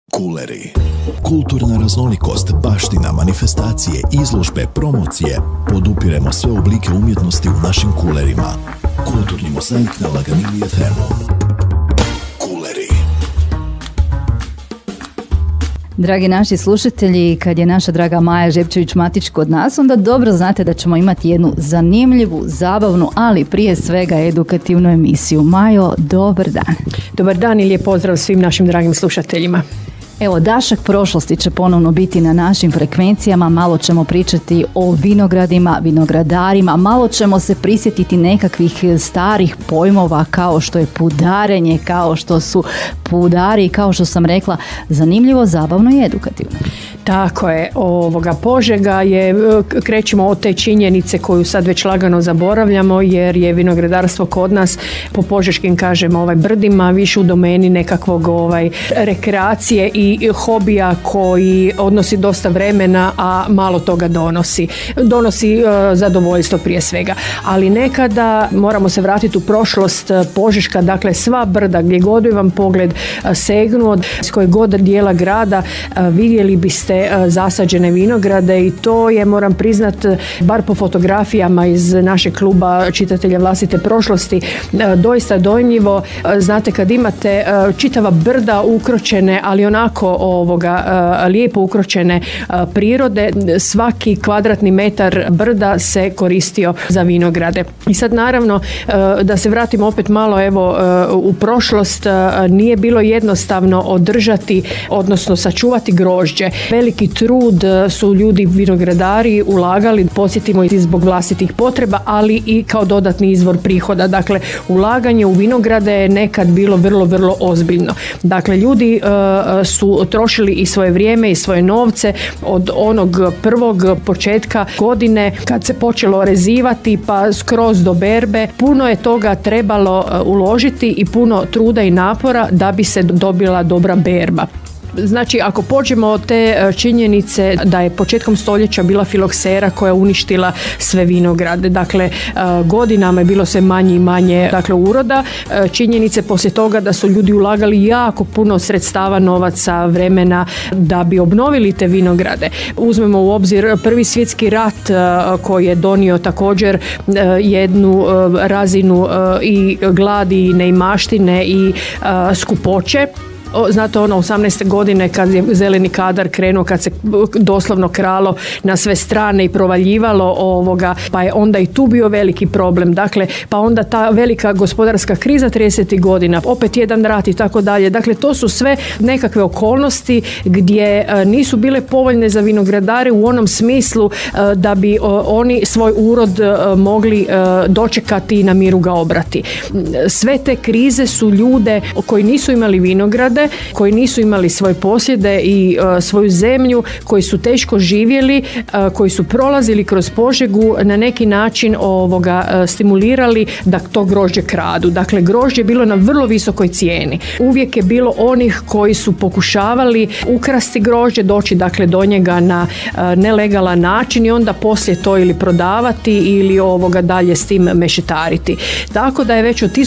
Kuleri. Kulturna raznolikost, baština, manifestacije, izložbe, promocije. Podupiremo sve oblike umjetnosti u našim kulerima. Kulturni mozaik na Laganini FM. Kuleri. Dragi naši slušatelji, kad je naša draga Maja Žepčević-Matić kod nas, onda dobro znate da ćemo imati jednu zanimljivu, zabavnu, ali prije svega edukativnu emisiju. Majo, dobar dan. Dobar dan i lijep pozdrav svim našim dragim slušateljima. Evo, dašak prošlosti će ponovno biti na našim frekvencijama, malo ćemo pričati o vinogradima, vinogradarima, malo ćemo se prisjetiti nekakvih starih pojmova kao što je pudarenje, kao što su pudari, kao što sam rekla, zanimljivo, zabavno i edukativno. Tako je, Požega je, krećemo od te činjenice koju sad već lagano zaboravljamo, jer je vinogradarstvo kod nas po požeškim, kažemo, brdima više u domeni nekakvog rekreacije i hobija koji odnosi dosta vremena, a malo toga donosi zadovoljstvo prije svega. Ali nekada moramo se vratiti u prošlost. Požeška, dakle sva brda gdje god bi vam pogled segnuo, s kojeg god dijela grada vidjeli biste zasađene vinograde, i to je, moram priznat, bar po fotografijama iz našeg kluba čitatelja vlastite prošlosti, doista dojmljivo. Znate, kad imate čitava brda ukročene, ali onako lijepo ukročene prirode, svaki kvadratni metar brda se koristio za vinograde. I sad naravno, da se vratimo opet malo u prošlost, nije bilo jednostavno održati, odnosno sačuvati grožđe. Veliki trud su ljudi vinogradari ulagali, podsjetimo i zbog vlastitih potreba, ali i kao dodatni izvor prihoda. Dakle, ulaganje u vinograde je nekad bilo vrlo, vrlo ozbiljno. Dakle, ljudi su trošili i svoje vrijeme i svoje novce od onog prvog početka godine kad se počelo rezivati pa skroz do berbe. Puno je toga trebalo uložiti i puno truda i napora da bi se dobila dobra berba. Znači, ako pođemo od te činjenice da je početkom stoljeća bila filoksera koja uništila sve vinograde, dakle godinama je bilo sve manje i manje uroda, činjenice poslije toga da su ljudi ulagali jako puno sredstava, novaca, vremena da bi obnovili te vinograde. Uzmemo u obzir Prvi svjetski rat koji je donio također jednu razinu i gladi i neimaštine i skupoće. Znate, 18. godine kad je zeleni kadar krenuo, kad se doslovno kralo na sve strane i provaljivalo pa je onda i tu bio veliki problem. Dakle, pa onda ta velika gospodarska kriza 30. godina, opet jedan rat i tako dalje. Dakle, to su sve nekakve okolnosti gdje nisu bile povoljne za vinogradare u onom smislu da bi oni svoj urod mogli dočekati i na miru ga obrati. Sve te krize su ljude koji nisu imali vinograde, koji nisu imali svoje posjede i svoju zemlju, koji su teško živjeli, koji su prolazili kroz Požegu, na neki način stimulirali da to grožđe kradu. Dakle, grožđe je bilo na vrlo visokoj cijeni. Uvijek je bilo onih koji su pokušavali ukrasti grožđe, doći dakle do njega na nelegalan način i onda poslije to ili prodavati ili dalje s tim mešetariti. Tako da je već od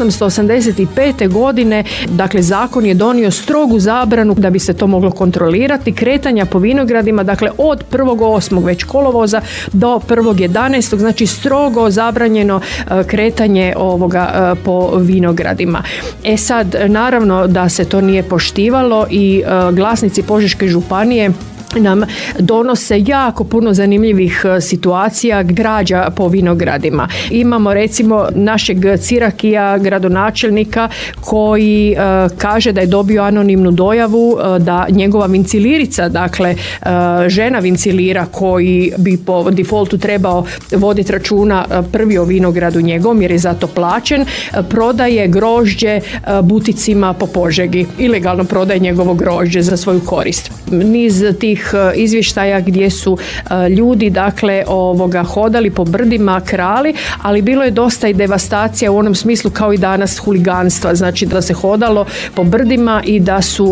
1885. godine, dakle, zakon je donio strogu zabranu da bi se to moglo kontrolirati, kretanja po vinogradima, dakle od 1.8. već kolovoza do 1.11. znači strogo zabranjeno kretanje po vinogradima. E sad, naravno da se to nije poštivalo i glasnici Požeške županije nam donose jako puno zanimljivih situacija građa po vinogradima. Imamo recimo našeg Cirakija, gradonačelnika, koji kaže da je dobio anonimnu dojavu da njegova vincilirica, dakle žena vincilira koji bi po defaultu trebao voditi računa prvi o vinogradu njegovom jer je zato plaćen, prodaje grožđe buticima po Požegi. Ilegalno prodaje njegovo grožđe za svoju korist. Niz tih onih izvještaja gdje su ljudi dakle hodali po brdima, krali, ali bilo je dosta i devastacija u onom smislu kao i danas huliganstva, znači da se hodalo po brdima i da su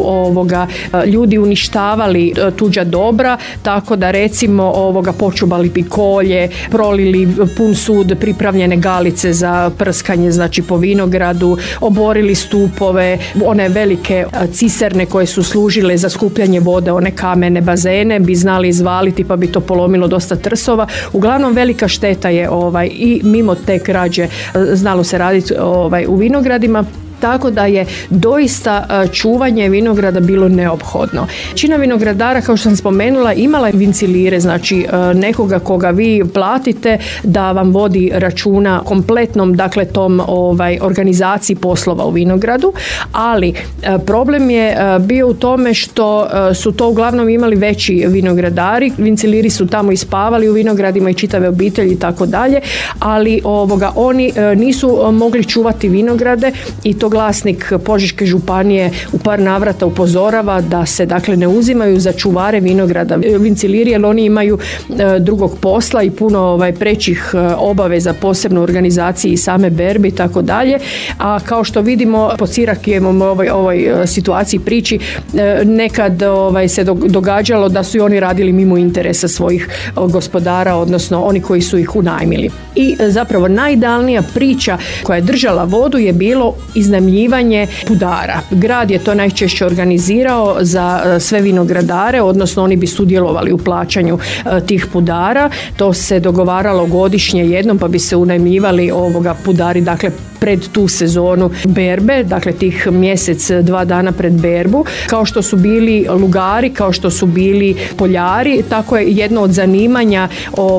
ljudi uništavali tuđa dobra, tako da recimo počubali pikolje, prolili pun sud pripravljene galice za prskanje, znači po vinogradu, oborili stupove, one velike ciserne koje su služile za skupljanje vode, one kamene bazene bi znali izvaliti pa bi to polomilo dosta trsova. Uglavnom velika šteta je i mimo te krađe znalo se raditi u vinogradima. Tako da je doista čuvanje vinograda bilo neophodno. Većina vinogradara, kao što sam spomenula, imala je vincilire, znači nekoga koga vi platite da vam vodi računa kompletnom, dakle tom organizaciji poslova u vinogradu, ali problem je bio u tome što su to uglavnom imali veći vinogradari, vinciliri su tamo ispavali u vinogradima i čitave obitelji i tako dalje, ali oni nisu mogli čuvati vinograde i to glasnik Požeške županije u par navrata upozorava da se dakle ne uzimaju za čuvare vinograda vinciliri, jer oni imaju drugog posla i puno prećih obaveza, posebno u organizaciji i same berbe i tako dalje. A kao što vidimo po Cirakijevom ovoj situaciji priči, nekad se događalo da su i oni radili mimo interesa svojih gospodara, odnosno oni koji su ih unajmili. I zapravo najidealnija priča koja je držala vodu je bilo iznajmljivanje pudara. Grad je to najčešće organizirao za sve vinogradare, odnosno oni bi sudjelovali u plaćanju tih pudara. To se dogovaralo godišnje jednom, pa bi se unajmljivali pudari, dakle pred tu sezonu berbe, dakle tih mjesec, 2 dana pred berbu, kao što su bili lugari, kao što su bili poljari, tako je jedno od zanimanja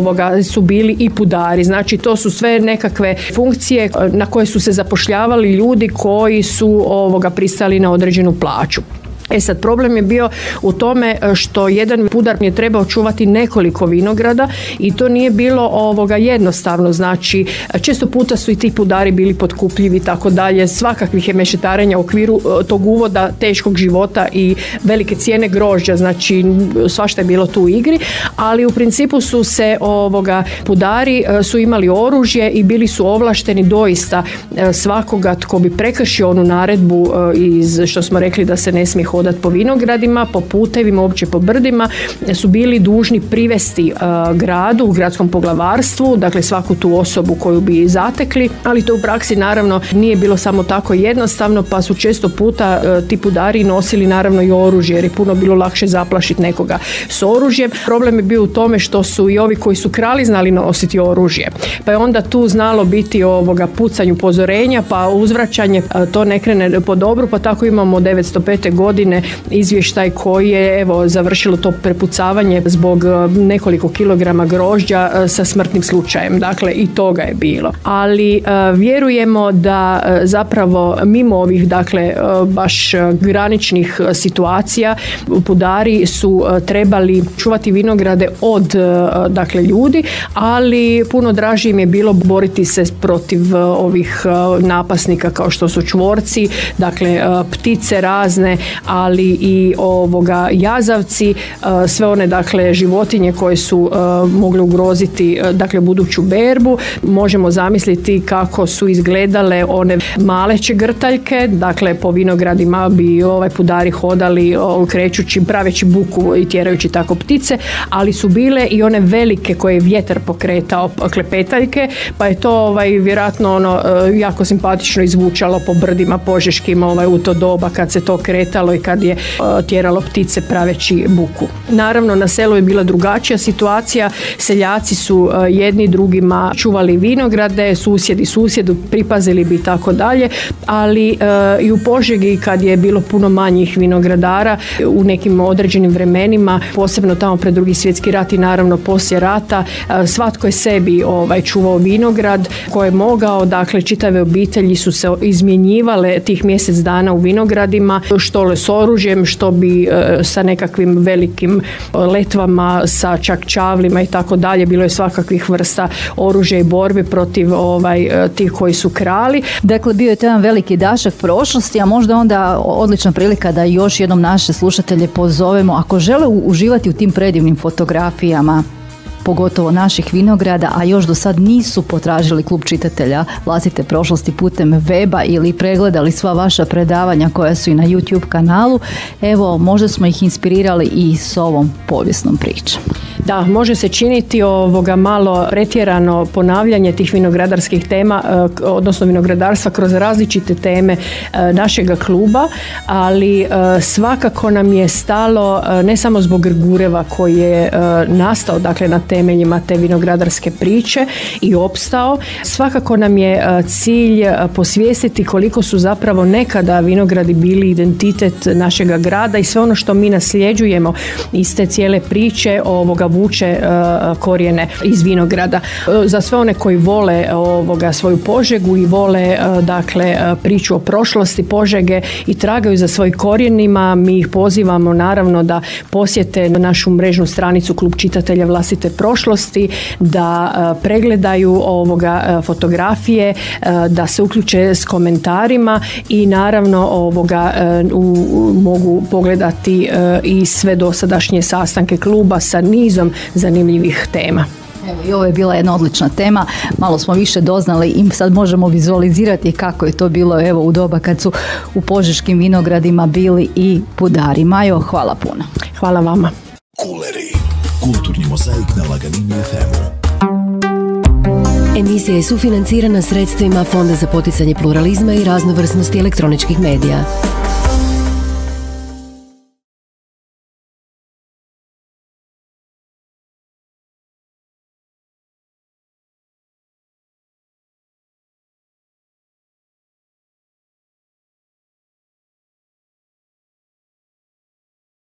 su bili i pudari. Znači to su sve nekakve funkcije na koje su se zapošljavali ljudi koji su pristali na određenu plaću. Sad, problem je bio u tome što jedan pudar je trebao čuvati nekoliko vinograda i to nije bilo jednostavno, znači često puta su i ti pudari bili potkupljivi i tako dalje, svakakvih je mešetarenja u okviru tog uvoda teškog života i velike cijene grožđa, znači svašta je bilo tu u igri, ali u principu su se pudari su imali oružje i bili su ovlašteni doista svakoga tko bi prekršio onu naredbu iz što smo rekli da se ne smije hodati po vinogradima, po putevima, uopće po brdima, su bili dužni privesti gradu, u gradskom poglavarstvu, dakle svaku tu osobu koju bi zatekli, ali to u praksi naravno nije bilo samo tako jednostavno, pa su često puta ti pudari nosili naravno i oružje, jer je puno bilo lakše zaplašiti nekoga s oružjem. Problem je bio u tome što su i ovi koji su krali znali nositi oružje, pa je onda tu znalo biti pucanj upozorenja, pa uzvraćanje, to ne krene po dobru, pa tako imamo 905. godine izvještaj koji je završilo to prepucavanje zbog nekoliko kilograma grožđa sa smrtnim slučajem. Dakle, i toga je bilo. Ali vjerujemo da zapravo mimo ovih baš graničnih situacija pudari su trebali čuvati vinograde od ljudi, ali puno draže im je bilo boriti se protiv ovih napasnika kao što su čvorci, dakle ptice razne, ali i jazavci, sve one životinje koje su mogle ugroziti buduću berbu. Možemo zamisliti kako su izgledale one male čegrtaljke, po vinogradima bi pudari hodali krećući, praveći buku i tjerajući tako ptice, ali su bile i one velike koje je vjetar pokretao, klepetaljke, pa je to vjerojatno jako simpatično izvučalo po brdima požeškim u to doba kad se to kretalo i kad je tjeralo ptice praveći buku. Naravno, na selu je bila drugačija situacija, seljaci su jedni drugima čuvali vinograde, susjedi susjedu pripazili bi i tako dalje, ali i u Požegi kad je bilo puno manjih vinogradara u nekim određenim vremenima, posebno tamo pred Drugi svjetski rat i naravno poslije rata, svatko je sebi čuvao vinograd koje je mogao, dakle čitave obitelji su se izmjenjivale tih mjesec dana u vinogradima, štole su s oružjem, što bi sa nekakvim velikim letvama, sa čak čavlima i tako dalje. Bilo je svakakvih vrsta oružja i borbe protiv tih koji su krali. Dakle, bio je to jedan veliki dašak prošlosti, a možda onda odlična prilika da još jednom naše slušatelje pozovemo, ako žele uživati u tim predivnim fotografijama, pogotovo naših vinograda, a još do sad nisu potražili klub čitatelja vlastite prošlosti putem weba ili pregledali sva vaša predavanja koja su i na YouTube kanalu, evo, možda smo ih inspirirali i s ovom povijesnom pričom. Da, može se činiti malo pretjerano ponavljanje tih vinogradarskih tema, odnosno vinogradarstva kroz različite teme našega kluba, ali svakako nam je stalo, ne samo zbog Grgureva koji je nastao, dakle, na temeljima te vinogradarske priče i opstao, svakako nam je cilj posvijestiti koliko su zapravo nekada vinogradi bili identitet našega grada i sve ono što mi nasljeđujemo iz te cijele priče vuče korijene iz vinograda. Za sve one koji vole svoju Požegu i vole priču o prošlosti Požege i tragaju za svojim korijenima, mi ih pozivamo naravno da posjete našu mrežnu stranicu Klub čitatelja vlastite prošlosti, da pregledaju fotografije, da se uključe s komentarima i naravno mogu pogledati i sve dosadašnje sastanke kluba sa nizom zanimljivih tema. Evo, i ovo je bila jedna odlična tema, malo smo više doznali i sad možemo vizualizirati kako je to bilo u doba kad su u požeškim vinogradima bili i pudari. Majo, hvala puno. Hvala vama. Kuleri, kulturni mozaik na Laganini FM-u. Emisija je sufinancirana sredstvima Fonda za poticanje pluralizma i raznovrsnosti elektroničkih medija.